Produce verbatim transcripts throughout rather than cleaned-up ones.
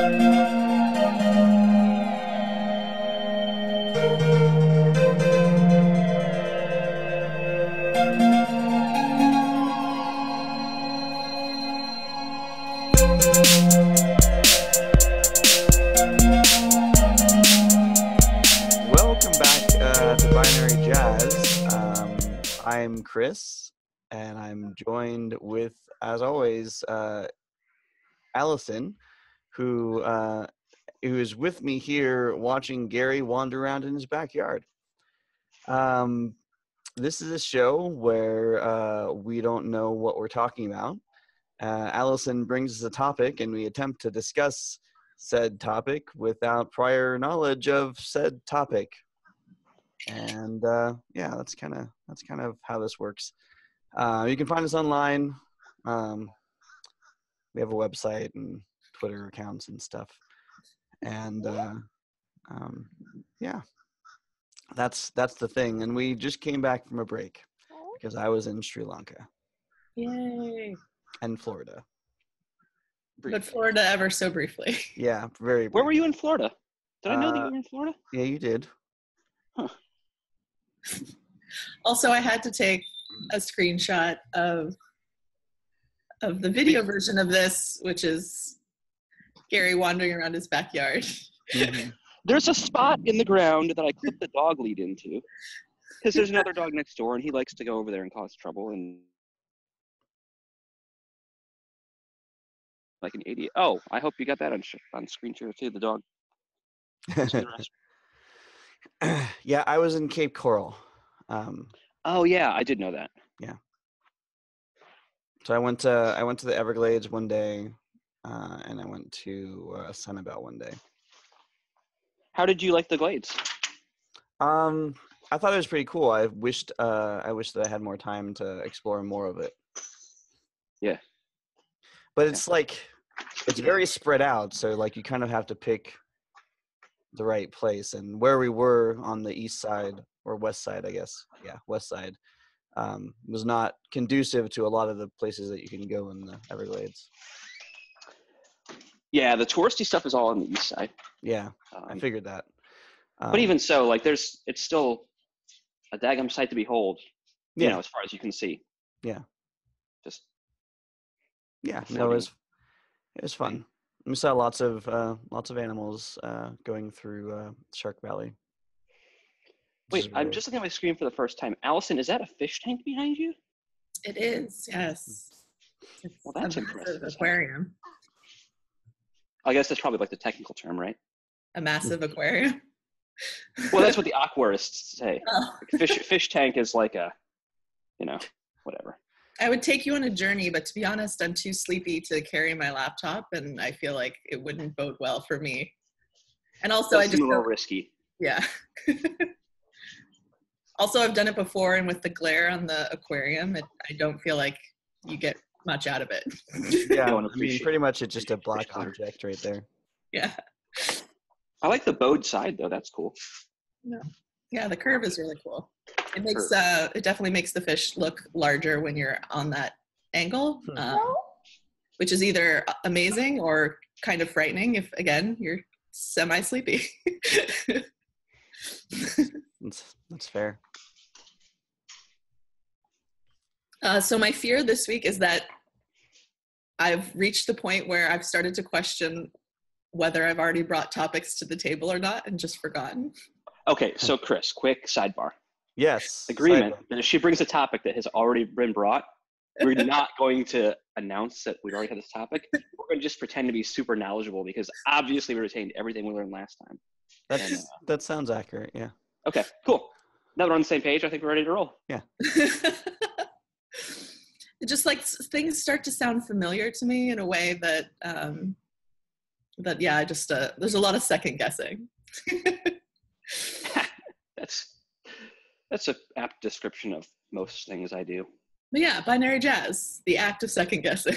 I'm Chris, and I'm joined with, as always, uh, Allison, who uh, who is with me here watching Gary wander around in his backyard. Um, this is a show where uh, we don't know what we're talking about. Uh, Allison brings us a topic, and we attempt to discuss said topic without prior knowledge of said topic. And uh, yeah, that's kind of that's kind of how this works. Uh, you can find us online. Um, we have a website and Twitter accounts and stuff. And uh, um, yeah, that's that's the thing. And we just came back from a break because I was in Sri Lanka. Yay! And Florida. Briefly. But Florida ever so briefly. Yeah, very briefly. Where were you in Florida? Did I know uh, that you were in Florida? Yeah, you did. Huh. Also, I had to take a screenshot of of the video version of this, which is Gary wandering around his backyard. Mm-hmm. There's a spot in the ground that I clipped the dog lead into because there's another dog next door, and he likes to go over there and cause trouble and like an idiot. Oh, I hope you got that on sh- on screen share too. The dog. Yeah, I was in Cape Coral. Um, oh yeah, I did know that. Yeah. So I went to I went to the Everglades one day, uh, and I went to uh, Sunnyvale one day. How did you like the Glades? Um, I thought it was pretty cool. I wished uh, I wished that I had more time to explore more of it. Yeah. But it's like it's very spread out, so like you kind of have to pick the right place. And where we were on the east side or west side, I guess, yeah, west side, um, was not conducive to a lot of the places that you can go in the Everglades. Yeah, the touristy stuff is all on the east side. Yeah, um, I figured that. Um, but even so, like, there's it's still a daggum sight to behold. You yeah. know, as far as you can see. Yeah. Just. Yeah, no, it was it was fun. We saw lots of uh, lots of animals uh, going through uh, Shark Valley. Wait, I'm just looking at my screen for the first time. Allison, is that a fish tank behind you? It is, yes. It's well, that's a impressive. Massive aquarium. I guess that's probably like the technical term, right? A massive aquarium. Well, that's what the aquarists say. Oh. Like fish fish tank is like a, you know, whatever. I would take you on a journey, but to be honest, I'm too sleepy to carry my laptop, and I feel like it wouldn't bode well for me. And also, That's I just a little don't, risky. Yeah. Also, I've done it before, and with the glare on the aquarium, it, I don't feel like you get much out of it. Yeah, I mean, pretty much it's just a black object right there. Yeah. I like the bowed side though. That's cool. No. Yeah, the curve is really cool. It makes uh, it definitely makes the fish look larger when you're on that angle, Hmm. um, which is either amazing or kind of frightening if, again, you're semi-sleepy. That's, that's fair. Uh, so my fear this week is that I've reached the point where I've started to question whether I've already brought topics to the table or not and just forgotten. Okay, so Chris, quick sidebar. Yes. Agreement sidebar. that if she brings a topic that has already been brought, we're not going to announce that we've already had this topic. We're going to just pretend to be super knowledgeable because obviously we retained everything we learned last time. That's, And, uh, that sounds accurate, yeah. Okay, cool. Now that we're on the same page, I think we're ready to roll. Yeah. It just like things start to sound familiar to me in a way that, um, that yeah, I just, uh, there's a lot of second guessing. that's that's an apt description of most things I do. But yeah, binary jazz, the act of second guessing.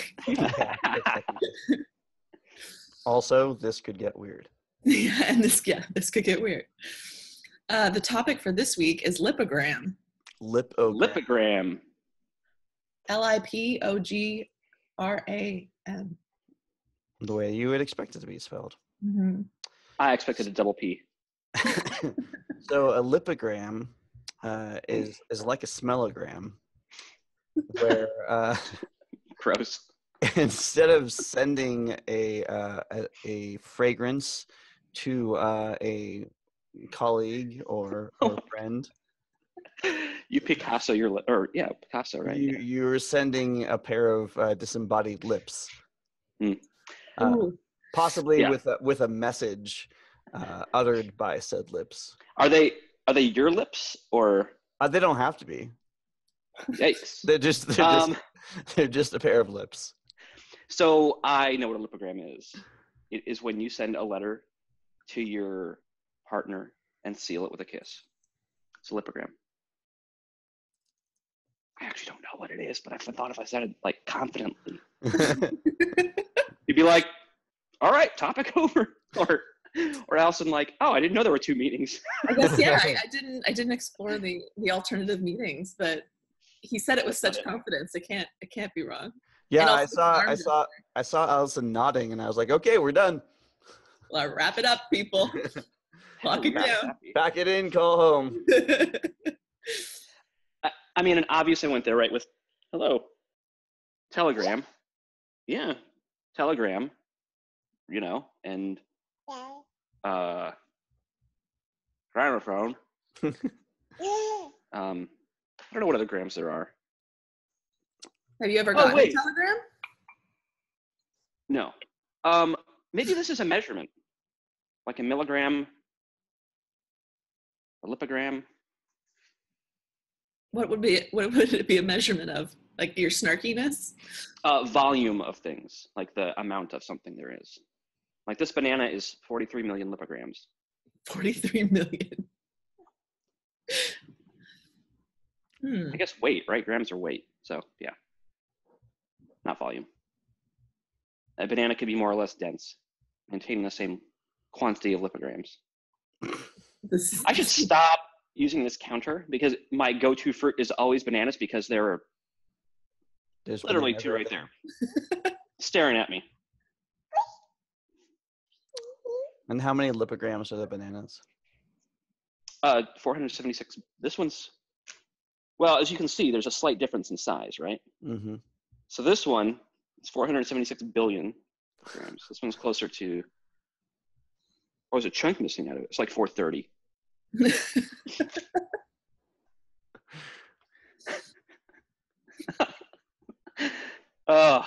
Also, this could get weird. Yeah, and this, yeah, this could get weird. Uh, the topic for this week is lipogram. Lipogram. Lipogram. L I P O G R A M. The way you would expect it to be spelled. Mm-hmm. I expected a double P. So a lipogram uh, is is like a smellogram, where uh, Gross. instead of sending a uh, a, a fragrance to uh, a colleague or or friend, You Picasso your li- or yeah Picasso right? you Yeah. you're sending a pair of uh, disembodied lips, Hmm. uh, Ooh. possibly Yeah. with a, with a message uh, uttered by said lips. Are they are they your lips or Uh, they don't have to be. yikes? They're just they're Um, just they're just a pair of lips. so I know what a lipogram is. It is when you send a letter to your partner and seal it with a kiss. It's a lipogram. I actually don't know what it is, but I thought if I said it like confidently, you'd be like, "All right, topic over," or or Allison like, "Oh, I didn't know there were two meetings." I guess yeah. I, I didn't. I didn't explore the the alternative meetings, but he said it with That's such not it. confidence. It can't. It can't be wrong. Yeah, And I also saw I arm saw I saw Allison nodding, and I was like, okay, we're done. Well, wrap it up, people. Lock it Very down. happy. Pack it in, call home. I, I mean, and obviously I went there right with, hello, Telegram. Yeah, Telegram, you know, and uh, gramophone. um, I don't know what other grams there are. Have you ever Oh, gotten a wait. telegram? No. Um, maybe this is a measurement, like a milligram, a lipogram. What would be what would it be a measurement of? Like your snarkiness? Uh, volume of things, like the amount of something there is. Like this banana is forty-three million lipograms. forty-three million. Hmm. I guess weight, right? Grams are weight. So yeah, not volume. A banana could be more or less dense, maintaining the same quantity of lipograms. This is, I should stop using this counter because my go-to fruit is always bananas because there are There's literally bananas two right there. there staring at me. And how many lipograms are the bananas? Uh, four hundred seventy-six. This one's, well, as you can see, there's a slight difference in size, right? Mm-hmm. So this one is four hundred seventy-six billion grams. This one's closer to, or is a chunk missing out of it? It's like four thirty. uh,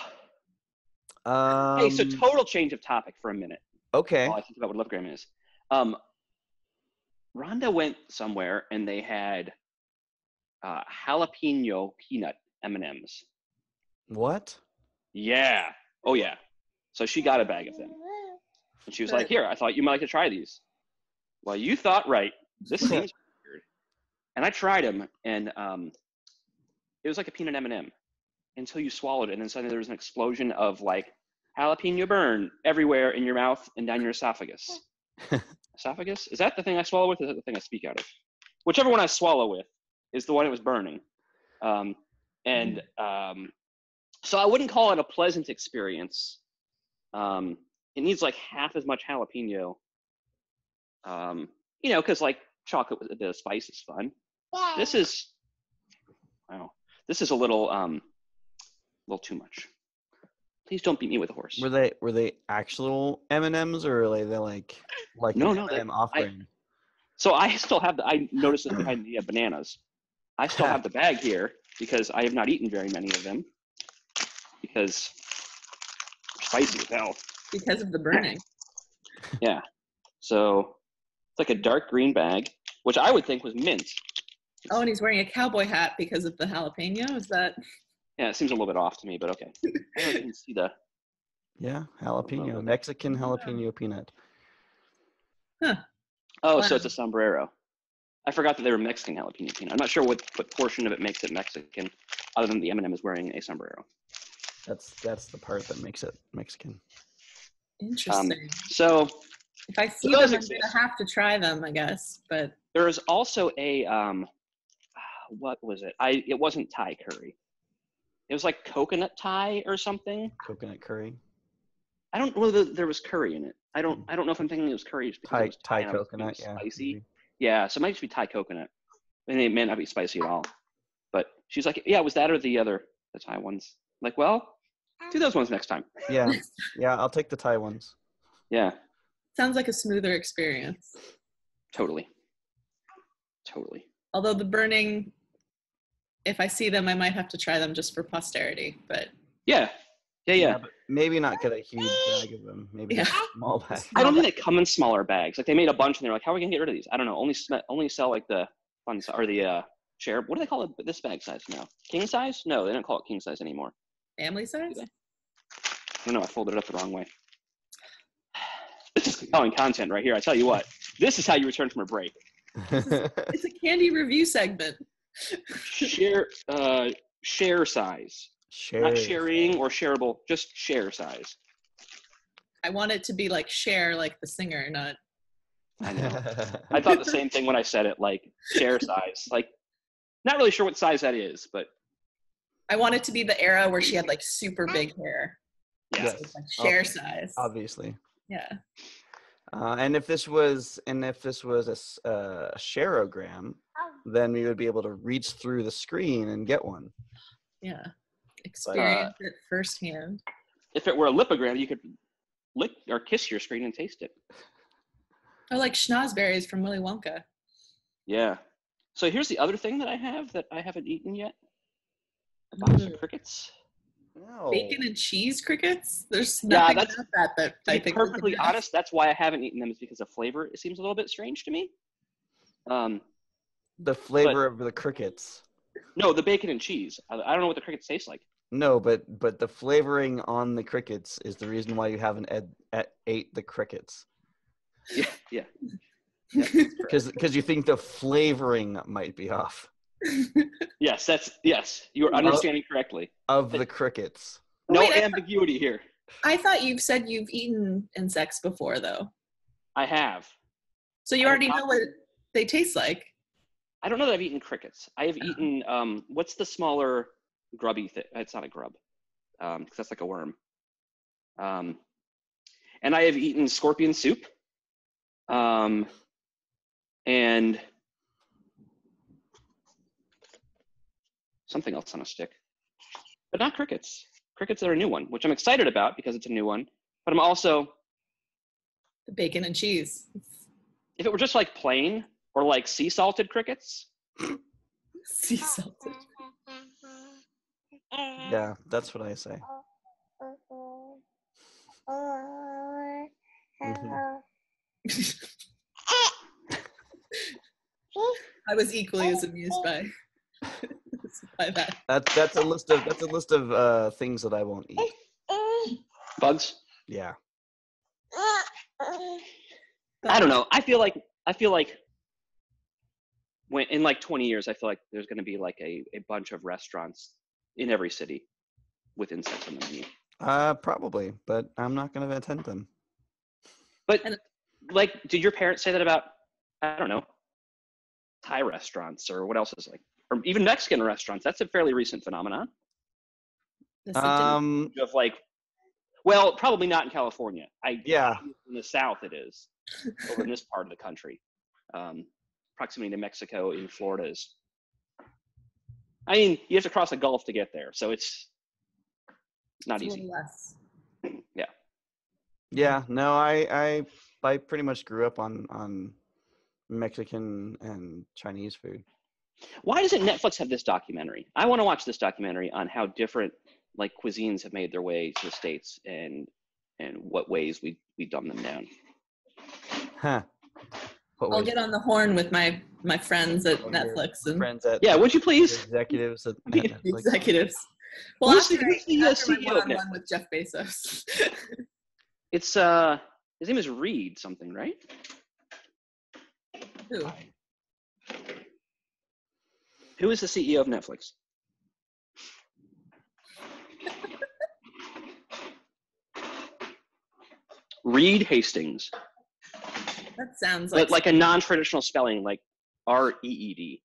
Um, hey, so total change of topic for a minute. okay. While I think about what lipogram is. Um, Rhonda went somewhere and they had uh, jalapeno peanut M and M's. What? Yeah. Oh yeah. So she got a bag of them, and she was like, "Here, I thought you might like to try these." Well, you thought right. This seems weird. And I tried them, and um, it was like a peanut M and M until you swallowed it, and then suddenly there was an explosion of like jalapeno burn everywhere in your mouth and down your esophagus. Esophagus? Is that the thing I swallow with? Or is that the thing I speak out of? Whichever one I swallow with is the one that was burning. Um, and um, so I wouldn't call it a pleasant experience. Um, it needs like half as much jalapeno. Um, you know, because like chocolate with the spice is fun. This is, wow, this is a little, um, a little too much. Please don't beat me with a horse. Were they were they actual M and M's or were they like like No, an no, M and M they- off-brand? So I still have the, I noticed this behind the uh, bananas. I still have the bag here because I have not eaten very many of them because they're spicy as hell. because of the burning. Yeah. So it's like a dark green bag, which I would think was mint. Oh, and he's wearing a cowboy hat because of the jalapeno. Is that? Yeah, it seems a little bit off to me, but okay. I don't even see the, Yeah, jalapeno, Mexican jalapeno peanut. Huh. oh, Wow. so it's a sombrero. I forgot that they were Mexican jalapeno peanut. I'm not sure what, what portion of it makes it Mexican, other than the M and M is wearing a sombrero. That's that's the part that makes it Mexican. Interesting. Um, so if I see so those them, I'm exist. gonna have to try them, I guess. But there is also a, um, what was it? I It wasn't Thai curry. It was like coconut Thai or something. Coconut curry. I don't know that there was curry in it. I don't I don't know if I'm thinking it was curry just because Thai it was Thai Thai and I was coconut, being yeah. spicy. maybe. Yeah, so it might just be Thai coconut. And it may not be spicy at all. But she's like, yeah, it was that or the other, the Thai ones. I'm like, well, do those ones next time. Yeah, yeah, I'll take the Thai ones. Yeah, Sounds like a smoother experience. totally. Totally. Although the burning, if I see them, I might have to try them just for posterity. But Yeah, yeah, yeah. but maybe not get a huge bag of them. Maybe Yeah. just a small bag. I don't think they come in smaller bags. Like they made a bunch and they're like, how are we gonna get rid of these? I don't know. Only sm- only sell like the fun si- or the uh share. What do they call it? This bag size now? King size? No, they don't call it king size anymore. family size? Do they? I don't know. I folded it up the wrong way. This is compelling content right here. I tell you what. This is how you return from a break. It's a candy review segment. Share uh share size. Share. Not sharing or shareable, just share size. I want it to be like Cher, like the singer, not. I know. I thought the same thing when I said it, like share size. Like, not really sure what size that is, but I want it to be the era where she had like super big hair. yeah. Yes. Like Cher Ob- size. Obviously. Yeah. Uh, and if this was and if this was a, s- uh, a shareogram, then we would be able to reach through the screen and get one. Yeah. Experience it firsthand. If it were a lipogram, you could lick or kiss your screen and taste it. Oh, like schnozberries from Willy Wonka. Yeah. So here's the other thing that I have that I haven't eaten yet. A box Mm. of crickets. No. Bacon and cheese crickets? There's Yeah, nothing that's- about that that To I be think perfectly we could honest, that's why I haven't eaten them is because of flavor. It seems a little bit strange to me. Um, The flavor of the crickets. no, the bacon and cheese. I, I don't know what the crickets taste like. No, but but the flavoring on the crickets is the reason why you haven't ed, ed, ate the crickets. Yeah, yeah. Because because you think the flavoring might be off Yes, that's yes. You are understanding correctly. of the crickets. No Wait, I thought- ambiguity here. I thought you've said you've eaten insects before, though. I have. So you I already have know what they taste like. I don't know that I've eaten crickets. I have eaten um, what's the smaller grubby thing? It's not a grub, um, 'cause that's like a worm. Um, and I have eaten scorpion soup, um, and something else on a stick, but not crickets. Crickets are a new one, which I'm excited about because it's a new one. But I'm also, The bacon and cheese. if it were just like plain or like sea salted crickets, Sea salted. Yeah, that's what I say. Mhm. I was equally as amused by, by that. That's that's a list of that's a list of uh, things that I won't eat. bugs. Yeah. I don't know. I feel like I feel like when in like twenty years, I feel like there's going to be like a, a bunch of restaurants in every city with insects on the menu. Uh, probably, but I'm not going to attend them. But And- like, did your parents say that about, I don't know, Thai restaurants or what else is like, or even Mexican restaurants? That's a fairly recent phenomenon The scented- Um, of like, well, probably not in California. I yeah. in the South it is, over in this part of the country. Um, proximity to Mexico in Florida is, I mean, you have to cross the Gulf to get there, so it's not it's a easy. little less. Yeah, no, I I I pretty much grew up on on Mexican and Chinese food. Why doesn't Netflix have this documentary? I want to watch this documentary on how different like cuisines have made their way to the States and and what ways we we dumb them down. Huh. What I'll ways- get on the horn with my my friends at Oh, your Netflix and friends at Yeah, would you the please? executives at, The at the Netflix. executives. Well, Who's after, the- I, who's the, uh, after my C E O of one-on-one with Jeff Bezos. It's uh, his name is Reed something, right? Who? Who is the C E O of Netflix? Reed Hastings, That sounds but like like a non-traditional spelling, like R E E D.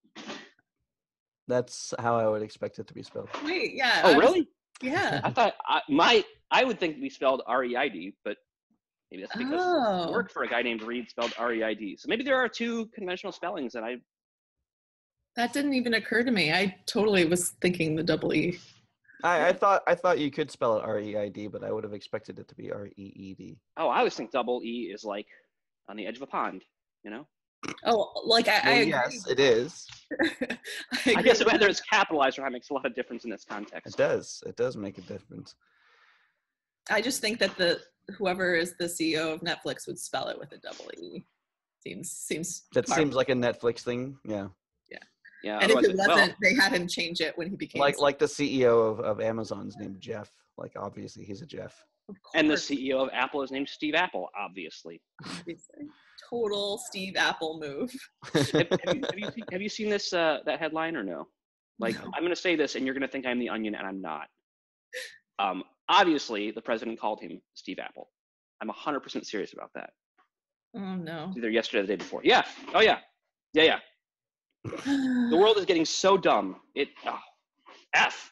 That's how I would expect it to be spelled. wait, yeah. Oh, I was- really? yeah. I thought I, my I would think we spelled R E I D, but maybe that's because Oh. it worked for a guy named Reed spelled R E I D. So maybe there are two conventional spellings that I. That didn't even occur to me. I totally was thinking the double E. I, I thought I thought you could spell it R E I D, but I would have expected it to be R E E D. Oh, I always think double E is like on the edge of a pond, you know? Oh, like I, Well, I agree. yes, it is. I, I agree guess with whether that. it's capitalized or not makes a lot of difference in this It context. does. It does make a difference. I just think that the whoever is the C E O of Netflix would spell it with a double E. Seems seems. That hard. seems like a Netflix thing. Yeah. Yeah. And if Otherwise, it it- wasn't, well, they had him change it when he became Like C E O. like the C E O of, of Amazon's named Jeff. Like obviously he's a Jeff. Of and the course. C E O of Apple is named Steve Apple, obviously. Total Steve Apple move. have, have, you, have, you, seen- have you seen this uh, that headline or no? Like, No. I'm going to say this, and you're going to think I'm the Onion, and I'm not. Um, obviously, the president called him Steve Apple. I'm one hundred percent serious about that. Oh no. Either yesterday or the day before. Yeah. Oh yeah. Yeah yeah. The world is getting so dumb. It. Oh, F.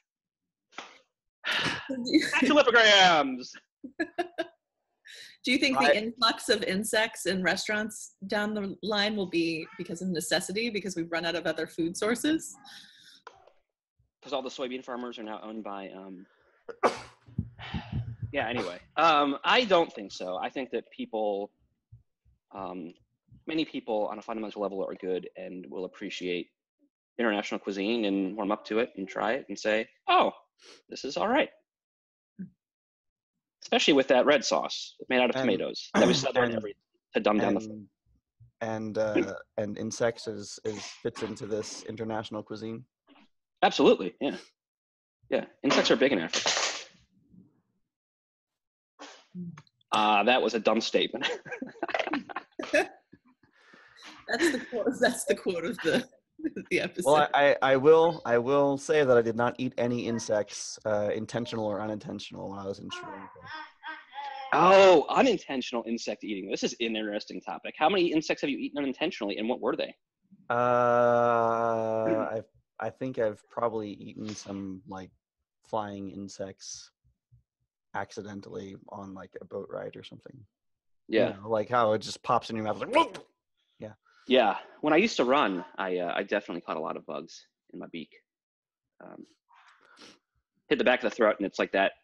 Back to lipograms. Do you think the I- influx of insects in restaurants down the line will be because of necessity, because we've run out of other food sources? Because all the soybean farmers are now owned by. Um, yeah. Anyway, um, I don't think so. I think that people, um, many people on a fundamental level are good and will appreciate international cuisine and warm up to it and try it and say, "Oh, this is all right." Especially with that red sauce made out of And- tomatoes that we settled on and- every to dumb down the. and and uh, and insects is, is fits into this international cuisine. Absolutely, yeah, yeah. Insects are big in Africa. Uh, that was a dumb statement. That's the quote. That's the quote of the the episode. Well, I, I, I will I will say that I did not eat any insects, uh, intentional or unintentional, when I was in Sri Lanka. Oh, unintentional insect eating. This is an interesting topic. How many insects have you eaten unintentionally, and what were they? Uh, I I think I've probably eaten some like flying insects accidentally on like a boat ride or something. Yeah, You know, like how it just pops in your mouth like. Whoop! yeah. When I used to run, I uh, I definitely caught a lot of bugs in my beak. Um, hit the back of the throat, and it's like that.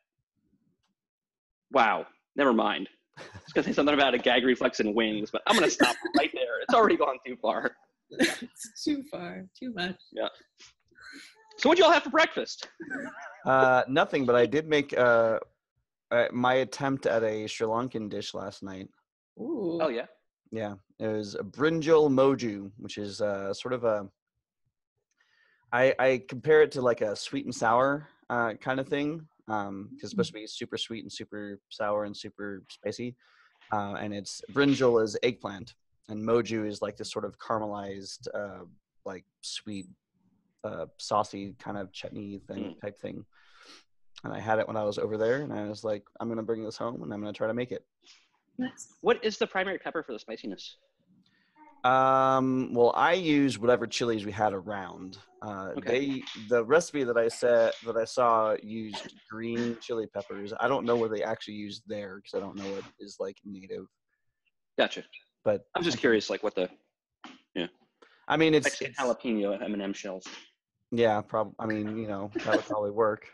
Wow. Never mind. I was gonna say something about a gag reflex and wings, but I'm gonna stop right there. It's already gone too far. It's too far, too much. So what'd y'all have for breakfast? Uh, nothing, but I did make uh, uh my attempt at a Sri Lankan dish last night. Ooh. Oh yeah. Yeah, it was a brinjal moju, which is uh, sort of a. I I compare it to like a sweet and sour uh, kind of thing, um, 'cause it's supposed to be super sweet and super sour and super spicy, uh, and it's brinjal is eggplant, and moju is like this sort of caramelized, uh, like sweet, uh, saucy kind of chutney thing Mm. type thing. And I had it when I was over there, and I was like, I'm gonna bring this home, and I'm gonna try to make it. Nice. What is the primary pepper for the spiciness? Um, well, I used whatever chilies we had around. Uh, Okay. They the recipe that I said that I saw used green chili peppers. I don't know what they actually used there because I don't know what is like native. Gotcha. But I'm just curious, like what the I mean, it's, Mexican it's jalapeno M and M shells. yeah, probably. I mean, you know, that would probably work,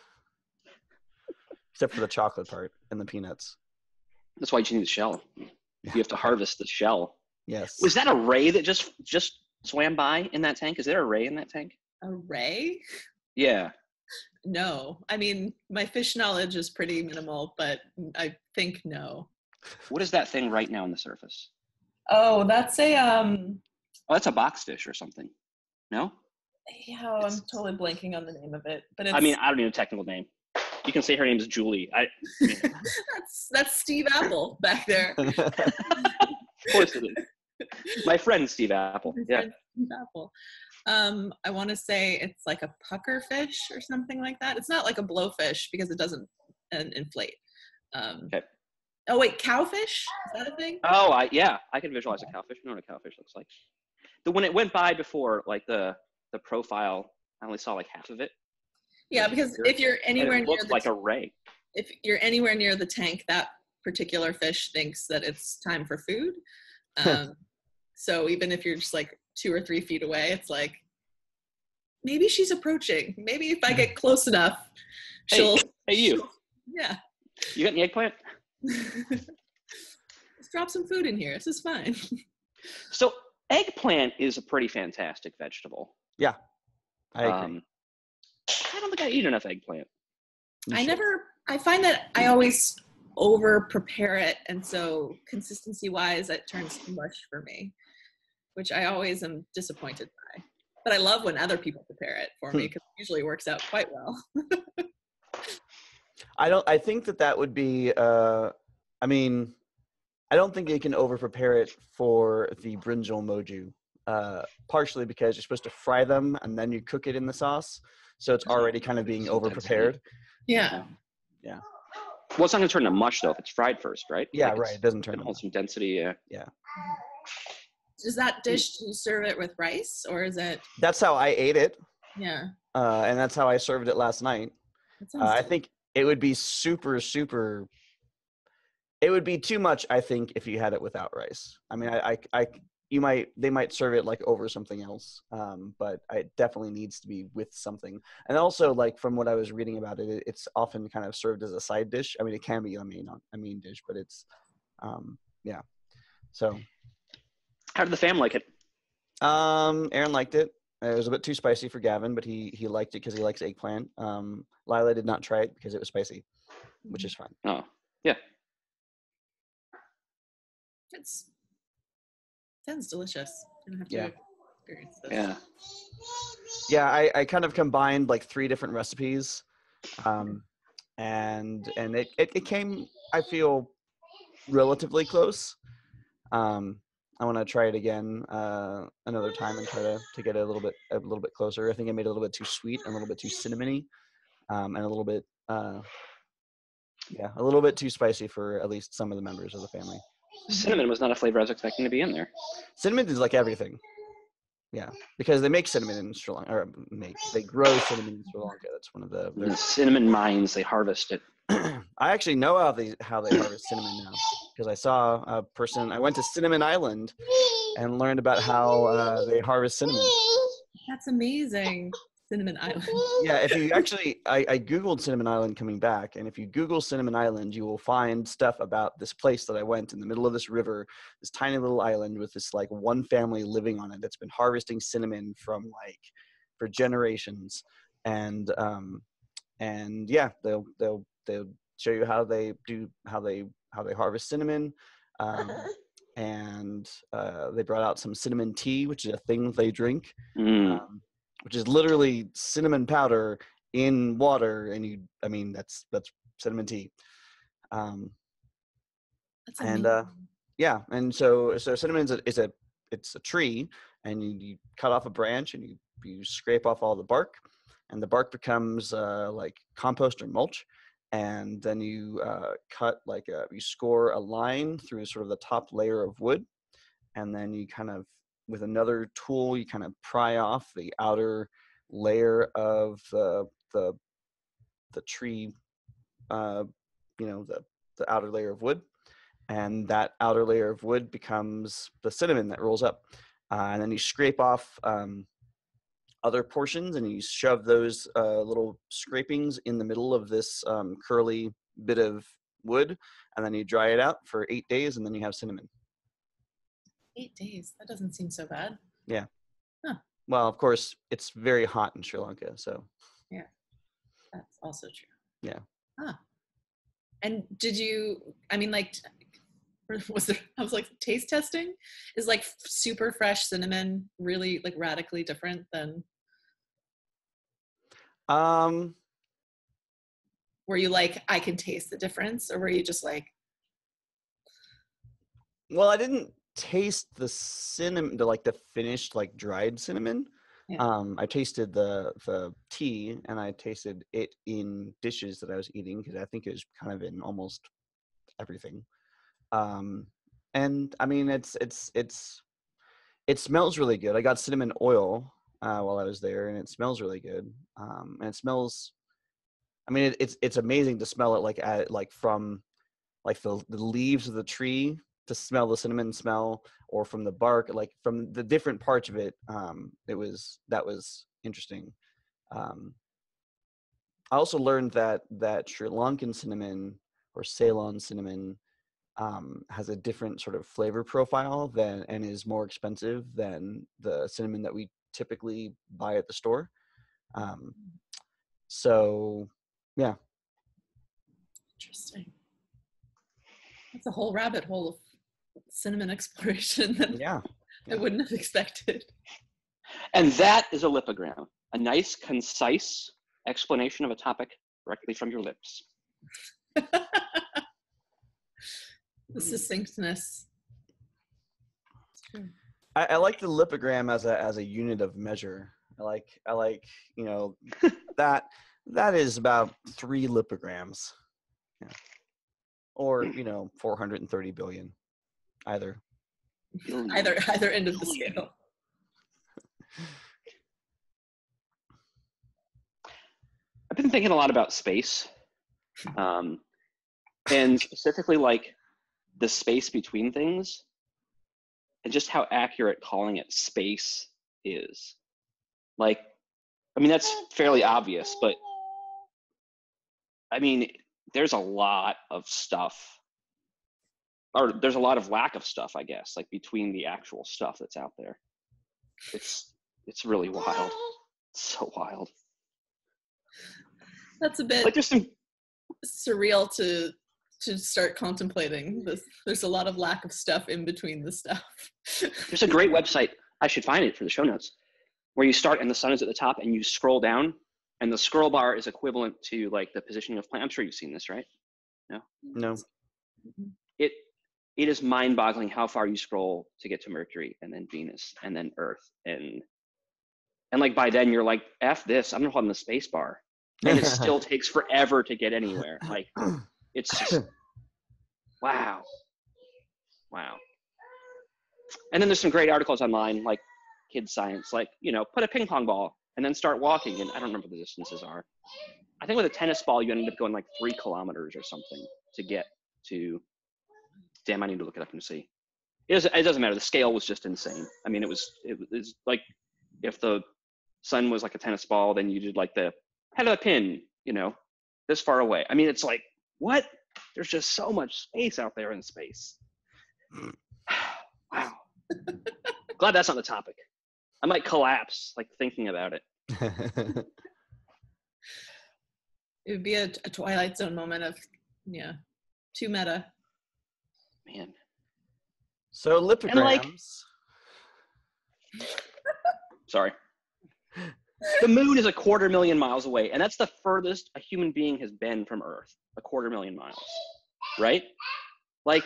except for the chocolate part and the peanuts. That's why you need the shell. Yeah. You have to harvest the shell. Yes. Was that a ray that just just swam by in that tank? Is there a ray in that tank? A ray? Yeah. No. I mean, my fish knowledge is pretty minimal, but I think no. What is that thing right now on the surface? Oh, that's a um. Oh, that's a boxfish or something. No? Yeah, I'm totally blanking on the name of it, but it's, I mean, I don't need a technical name. You can say her name is Julie. I, that's that's Steve Apple back there. of course it is. My friend Steve Apple. My Yeah. friend Steve Apple. Um, I want to say it's like a pucker fish or something like that. It's not like a blowfish because it doesn't uh, inflate. Um, Okay. Oh wait, cowfish? Is that a thing? Oh, I yeah, I can visualize a cowfish. I know what a cowfish looks like. The when it went by before, like the the profile, I only saw like half of it. Yeah, because if you're And anywhere it near looks the like a ray. if you're anywhere near the tank, that particular fish thinks that it's time for food. Um, so even if you're just like two or three feet away, it's like, maybe she's approaching. Maybe if I get close enough, she'll. Hey, hey you. She'll, yeah. You got any eggplant? Let's drop some food in here. This is fine. So eggplant is a pretty fantastic vegetable. Yeah, I agree. Um, I don't think I eat enough eggplant. You I should. never, I find that I always over prepare it. And so consistency wise, it turns too much for me, which I always am disappointed by. But I love when other people prepare it for me because it usually works out quite well. I don't. I think that that would be. Uh, I mean, I don't think you can over prepare it for the brinjal moju. Uh, partially because you're supposed to fry them and then you cook it in the sauce, so it's already kind of being over prepared. Yeah. Yeah. Well, it's not going to turn to mush though if it's fried first, right? Yeah, Like right. It doesn't turn. It holds some density. Yeah. Yeah. Is that dish, do you serve it with rice or is it? That's how I ate it, Yeah. uh, and that's how I served it last night. That Uh, sounds I think it would be super, super. It would be too much, I think, if you had it without rice. I mean, I, I, I you might, they might serve it like over something else, um, but it definitely needs to be with something. And also, like from what I was reading about it, it's often kind of served as a side dish. I mean, it can be a main, a main dish, but it's, um, yeah. So. How did the fam like it? Um, Aaron liked it. It was a bit too spicy for Gavin, but he he liked it because he likes eggplant. Um, Lila did not try it because it was spicy, which is fine. Oh, yeah. It's sounds delicious. I'm gonna have to Yeah. experience this. Yeah. Yeah, I, I kind of combined like three different recipes, um, and and it, it, it came, I feel, relatively close. Um, I want to try it again uh, another time and try to, to get it a little bit a little bit closer. I think I made it a little bit too sweet, and a little bit too cinnamony, um, and a little bit uh, yeah, a little bit too spicy for at least some of the members of the family. Cinnamon was not a flavor I was expecting to be in there. Cinnamon is like everything. Yeah, because they make cinnamon in Sri Lanka, or make they grow cinnamon in Sri Lanka. That's one of the. The cinnamon mines, they harvest it. I actually know how they how they harvest cinnamon now because I saw a person. I went to Cinnamon Island and learned about how uh, they harvest cinnamon. That's amazing. Cinnamon Island. Yeah, if you actually, I, I Googled Cinnamon Island coming back, and if you Google Cinnamon Island, you will find stuff about this place that I went in the middle of this river, this tiny little island with this like one family living on it that's been harvesting cinnamon from like for generations, and um, and yeah, they'll they'll they'll show you how they do how they how they harvest cinnamon, um, and uh, they brought out some cinnamon tea, which is a thing they drink. Mm. Um, which is literally cinnamon powder in water, and you, I mean, that's that's cinnamon tea. Um, That's and amazing. uh, yeah, and so so cinnamon is a, is a it's a tree, and you, you cut off a branch, and you you scrape off all the bark, and the bark becomes uh, like compost or mulch, and then you uh, cut like a, you score a line through sort of the top layer of wood, and then you kind of with another tool, you kind of pry off the outer layer of the the the tree, uh, you know, the the outer layer of wood, and that outer layer of wood becomes the cinnamon that rolls up, uh, and then you scrape off um, other portions, and you shove those uh, little scrapings in the middle of this um, curly bit of wood, and then you dry it out for eight days, and then you have cinnamon. Eight days. That doesn't seem so bad. Yeah. Huh. Well, of course, it's very hot in Sri Lanka, so. Yeah, that's also true. Yeah. Huh. And did you? I mean, like, was there? I was like, taste testing is like super fresh cinnamon really like radically different than? Um. Were you like, I can taste the difference, or were you just like? Well, I didn't taste the cinnamon, the like the finished like dried cinnamon. Yeah. Um, I tasted the the tea, and I tasted it in dishes that I was eating because I think it was kind of in almost everything. Um, and I mean, it's it's it's it smells really good. I got cinnamon oil uh, while I was there, and it smells really good. Um, and it smells. I mean, it, it's it's amazing to smell it like at like from like the the leaves of the tree to smell the cinnamon smell, or from the bark, like from the different parts of it. Um, it was that was interesting. Um, I also learned that that Sri Lankan cinnamon or Ceylon cinnamon um, has a different sort of flavor profile than and is more expensive than the cinnamon that we typically buy at the store. Um, so, yeah. Interesting. That's a whole rabbit hole of cinnamon exploration that Yeah. I wouldn't have expected. And that is a lipogram, a nice, concise explanation of a topic directly from your lips. The succinctness. It's true. I, I like the lipogram as a as a unit of measure. I like I like you know that that is about three lipograms, yeah. Or you know four hundred and thirty billion, either. Either either end of the scale. I've been thinking a lot about space, um, and specifically like the space between things, and just how accurate calling it space is. Like, I mean, that's fairly obvious, but I mean, there's a lot of stuff, or there's a lot of lack of stuff, I guess, like between the actual stuff that's out there. It's it's really wild. It's so wild. That's a bit Like, there's some surreal to to start contemplating this. There's a lot of lack of stuff in between the stuff. There's a great website, I should find it for the show notes, where you start and the sun is at the top and you scroll down and the scroll bar is equivalent to like the positioning of planets. I'm sure you've seen this, right? No? No. It it is mind-boggling how far you scroll to get to Mercury and then Venus and then Earth. And and like by then you're like, F this, I'm gonna hold on the space bar. And it still takes forever to get anywhere. Like, it's just, wow. Wow. And then there's some great articles online, like Kids Science, like, you know, put a ping pong ball and then start walking. And I don't remember what the distances are. I think with a tennis ball, you end up going like three kilometers or something to get to, damn, I need to look it up and see. It doesn't, it doesn't matter. The scale was just insane. I mean, it was, it was like, if the sun was like a tennis ball, then you did like the head of a pin, you know, this far away. I mean, it's like, what? There's just so much space out there in space. Wow. Glad that's not the topic. I might collapse, like, thinking about it. It would be a, a Twilight Zone moment of, yeah, too meta. Man. So lipograms. And like, sorry. The moon is a quarter million miles away, and that's the furthest a human being has been from Earth, a quarter million miles, right? Like,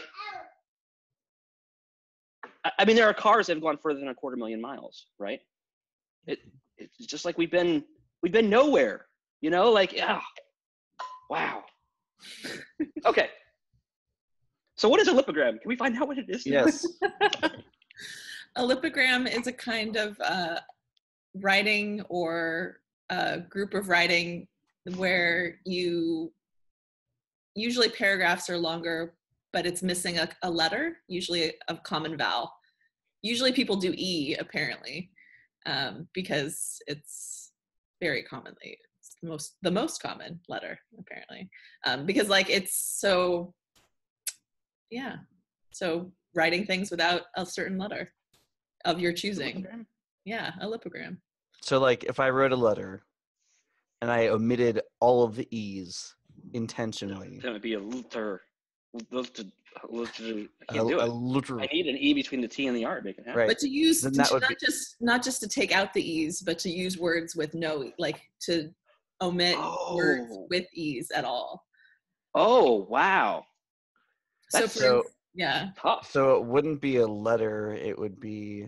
I, I mean, there are cars that have gone further than a quarter million miles, right? It, it's just like we've been, we've been nowhere, you know, like, yeah, wow. Okay. So what is a lipogram? Can we find out what it is? Yes. A lipogram is a kind of uh, writing or a group of writing where you, usually paragraphs are longer, but it's missing a, a letter, usually a common vowel. Usually people do E, apparently, um, because it's very commonly, it's the most, the most common letter, apparently. Um, because like it's so, yeah, so writing things without a certain letter of your choosing. Yeah, a lipogram. So like if I wrote a letter and I omitted all of the E's intentionally. That would be a liter. liter, liter I a, can't do a it. liter- I need an E between the T and the R to make it happen. Right. But to use Then to, that would not be- just not just to take out the E's, but to use words with no, like to omit Oh. words with E's at all. Oh, wow. That's so, for, so yeah. tough. So it wouldn't be a letter, it would be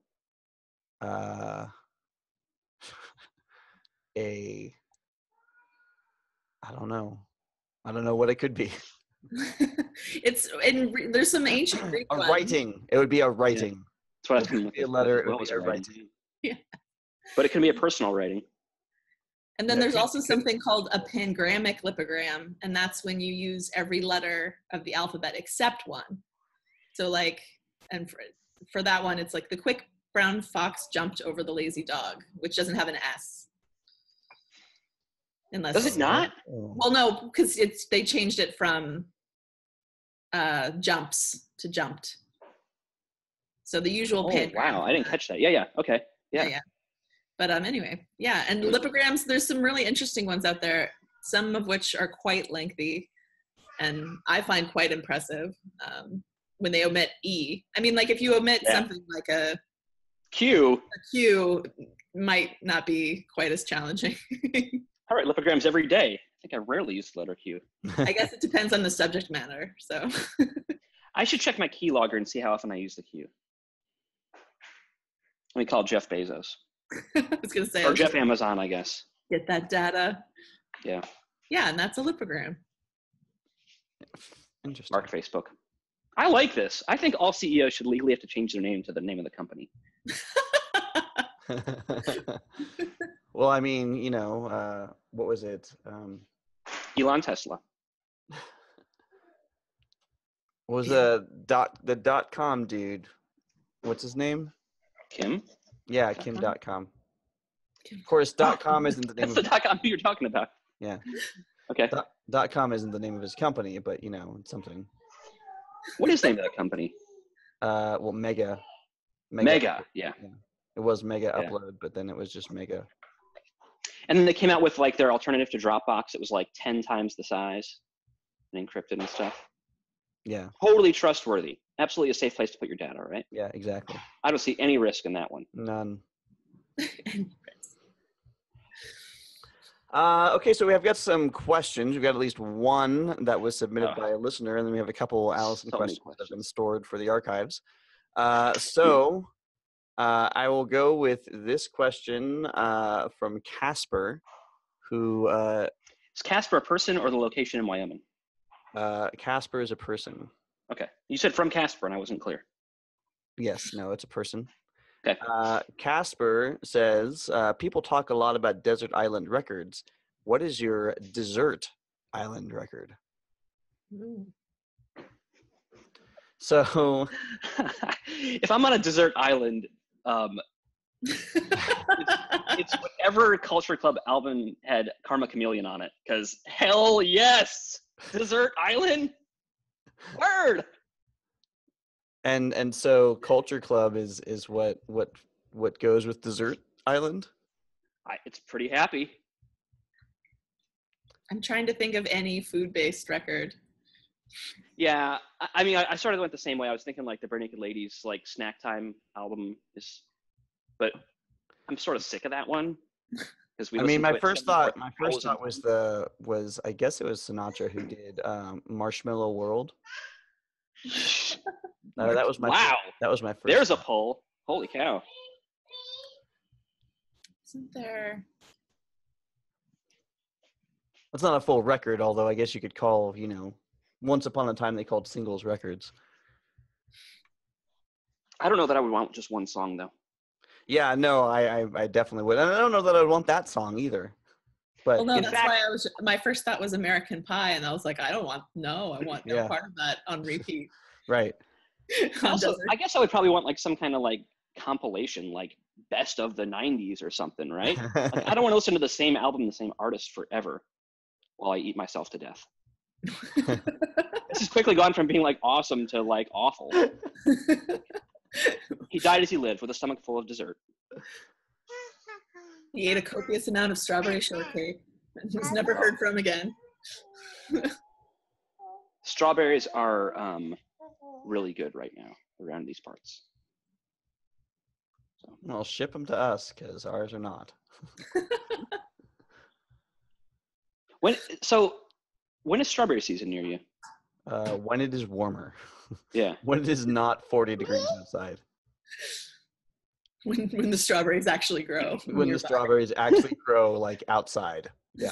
uh a I don't know. I don't know what it could be. It's and there's some ancient Greek A ones. writing. It would be a writing. That's what I It was would thinking. be a letter, it What would was be a writing? writing. Yeah. But it can be a personal writing. And then Yeah, there's could- also could- something called a pangrammic lipogram, and that's when you use every letter of the alphabet except one. So like, and for, for that one, it's like the quick brown fox jumped over the lazy dog, which doesn't have an S. Unless Does it not? Oh. Well, no, because it's they changed it from uh, jumps to jumped. So the usual Oh, pangram. wow. I didn't catch that. Yeah, yeah. Okay. Yeah. yeah, yeah. But um, anyway, yeah, and lipograms. There's some really interesting ones out there. Some of which are quite lengthy, and I find quite impressive um, when they omit E. I mean, like if you omit Yeah. something like a, Q. a Q, might not be quite as challenging. All right, lipograms every day. I think I rarely use the letter Q. I guess it depends on the subject matter. So I should check my keylogger and see how often I use the Q. Let me call Jeff Bezos. I was gonna say, Or I'll Jeff just Amazon, I guess. get that data. Yeah. Yeah, and that's a lipogram. Interesting. Mark Facebook. I like this. I think all C E Os should legally have to change their name to the name of the company. Well, I mean, you know, uh, what was it? Um, Elon Tesla. what was the dot the dot com dude? What's his name? Kim? Yeah, Dot Kim com? dot com. Of course, dot com isn't the name That's of the dot com you're talking about. yeah. Okay. Dot, dot com isn't the name of his company, but you know, it's something. What is the name of that company? Uh, well, Mega. Mega. Yeah. It was Mega Yeah. Upload, but then it was just Mega. And then they came out with like their alternative to Dropbox. It was like ten times the size and encrypted and stuff. Yeah, Totally trustworthy. Absolutely a safe place to put your data, right? yeah, exactly. I don't see any risk in that one. None. Uh, okay, so we have got some questions. We've got at least one that was submitted Oh. by a listener, and then we have a couple Allison So many questions, that have been questions. stored for the archives. Uh, so uh, I will go with this question uh, from Casper, who uh, Is Casper a person or the location in Wyoming? uh, Casper is a person. Okay. You said from Casper and I wasn't clear. Yes, no, it's a person. Okay. Uh, Casper says, uh, people talk a lot about desert island records. What is your desert island record? Ooh. So, If I'm on a desert island, um, it's whatever Culture Club album had Karma Chameleon on it. Because hell yes! Desert island? Word! and and so Culture Club is is what what what goes with desert island? I, it's pretty happy. I'm trying to think of any food-based record. Yeah, I, I mean, I, I sort of went the same way. I was thinking like the Bare Naked Ladies, like Snack Time album is, but I'm sort of sick of that one because we. I mean, listened to my it first thought, my first thousand thought was the was I guess it was Sinatra who did um, Marshmallow World. times. Uh, that was my Wow, that was my first. there's a thought. poll. Holy cow! Isn't there? It's not a full record, although I guess you could call, you know, once upon a time they called singles records. I don't know that I would want just one song though. Yeah, no, I, I, I definitely would. And I don't know that I'd want that song either. But Well, no, in that's fact- why I was. My first thought was American Pie, and I was like, I don't want. No, I want no Yeah. part of that on repeat. right. On Also, desert. I guess I would probably want like some kind of like compilation, like best of the nineties or something, right? Like I don't want to listen to the same album, the same artist forever while I eat myself to death. This has quickly gone from being like awesome to like awful. He died as he lived with a stomach full of dessert. He ate a copious amount of strawberry shortcake and was never heard from again. Strawberries are um, really good right now around these parts. So, Well, ship them to us because ours are not. when so when is strawberry season near you? Uh, when it is warmer. Yeah. When it is not forty degrees outside. When when the strawberries actually grow. When the nearby. strawberries actually grow like outside. Yeah.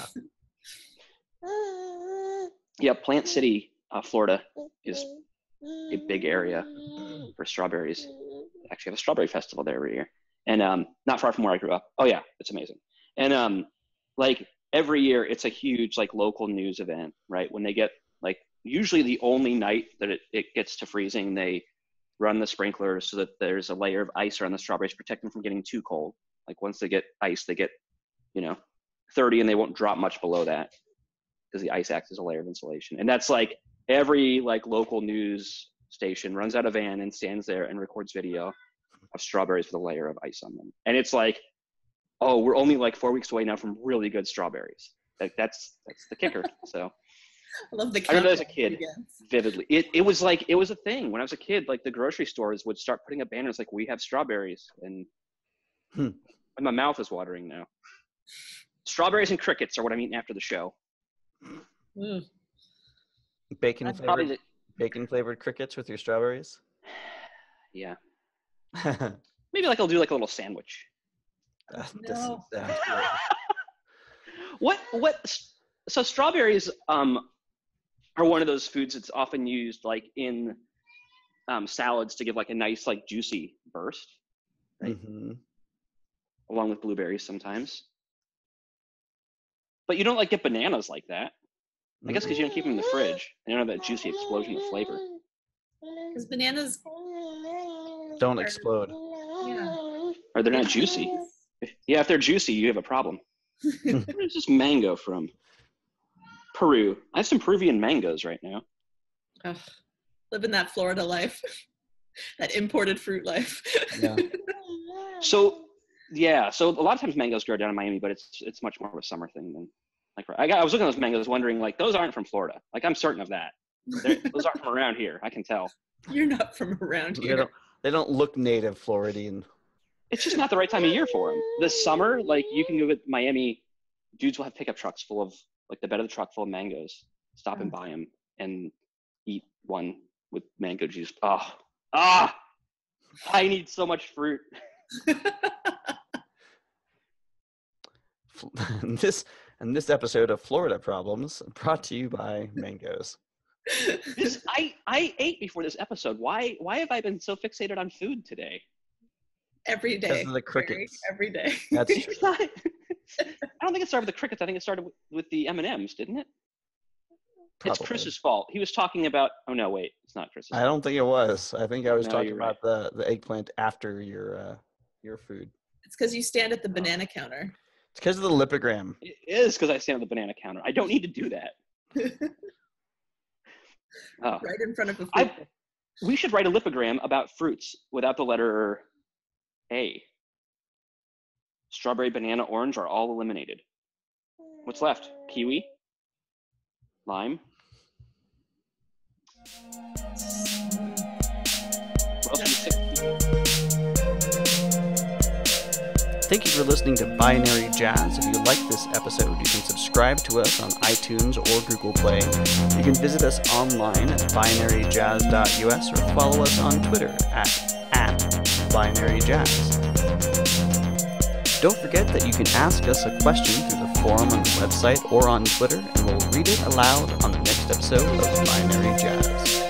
Yeah, Plant City, uh, Florida is a big area for strawberries. They actually have a strawberry festival there every year. And um, not far from where I grew up. Oh yeah, it's amazing. And um, like every year it's a huge like local news event, right? When they get like usually the only night that it, it gets to freezing, they run the sprinklers so that there's a layer of ice around the strawberries to protect them from getting too cold. Like once they get ice, they get, you know, thirty and they won't drop much below that because the ice acts as a layer of insulation. And that's like every like local news station runs out a van and stands there and records video of strawberries with a layer of ice on them. And it's like, oh, we're only like four weeks away now from really good strawberries. Like that's that's the kicker. So I love the I remember as a kid begins. vividly. It it was like it was a thing when I was a kid. Like the grocery stores would start putting up banners like we have strawberries, and, Hmm. and my mouth is watering now. Strawberries and crickets are what I'm eating after the show. Mm. Bacon That's flavored, Probably the, bacon flavored crickets with your strawberries. yeah. Maybe like I'll do like a little sandwich. That- this is- No. that's great. What what? So strawberries um are one of those foods that's often used like in um, salads to give like a nice like juicy burst, right? Mhm. Along with blueberries sometimes. But you don't like get bananas like that. I guess because you don't keep them in the fridge and you don't have that juicy explosion of flavor. Because bananas, Don't explode. yeah. Or they're not juicy. If, yeah, if they're juicy, you have a problem. Where's this mango from? Peru. I have some Peruvian mangoes right now. Ugh, living that Florida life, that imported fruit life. Yeah. So yeah, so a lot of times mangoes grow down in Miami, but it's it's much more of a summer thing than like I got I was looking at those mangoes wondering like those aren't from Florida. Like I'm certain of that. They're, those aren't from around here. I can tell. You're not from around They here. don't, they don't look native Floridian. It's just not the right time of year for them. This summer, like you can go to Miami, dudes will have pickup trucks full of like the bed of the truck full of mangoes. Stop and buy them and eat one with mango juice. Oh, ah, I need so much fruit. And this and this episode of Florida Problems brought to you by mangoes. This I I ate before this episode. Why why have I been so fixated on food today? Every day. Because of the Barry, crickets. Every day. That's It's not- I don't think it started with the crickets. I think it started with, with the M and M's, didn't it? It's probably. Chris's fault. He was talking about. Oh no, wait, it's not Chris's. I don't think it was. I think I was No, talking you're about the, the eggplant after your uh, your food. It's because you stand at the banana counter. It's because of the lipogram. It is because I stand at the banana counter. I don't need to do that. Oh. Right in front of the food. I, we should write a lipogram about fruits without the letter A. Strawberry, banana, orange are all eliminated. What's left? Kiwi? Lime? What else would you say? Thank you for listening to Binary Jazz. If you like this episode, you can subscribe to us on iTunes or Google Play. You can visit us online at binary jazz dot U S or follow us on Twitter at, at binary jazz. Don't forget that you can ask us a question through the forum on the website or on Twitter, and we'll read it aloud on the next episode of Binary Jazz.